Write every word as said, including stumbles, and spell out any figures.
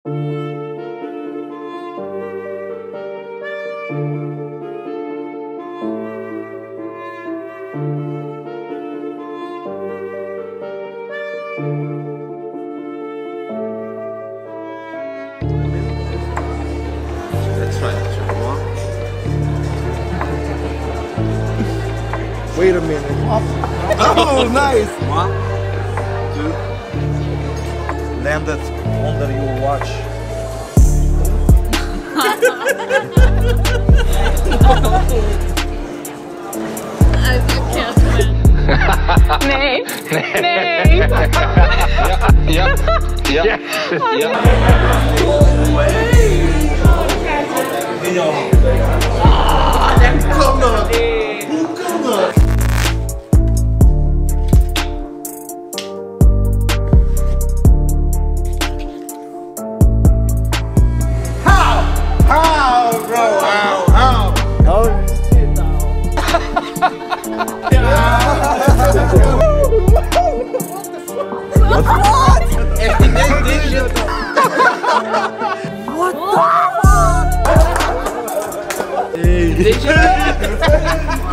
That's right. Wait a minute. Oh, nice. One, two. Landed under your watch. As you can't win. Nee. Nee. Ja. Ja. Ja. Ja. Hoe kan dat? Hoe kan dat? How? How, bro? How? How? How is shit now? What? What? Echt niet net dit shit. What the fuck? Hey. Deze?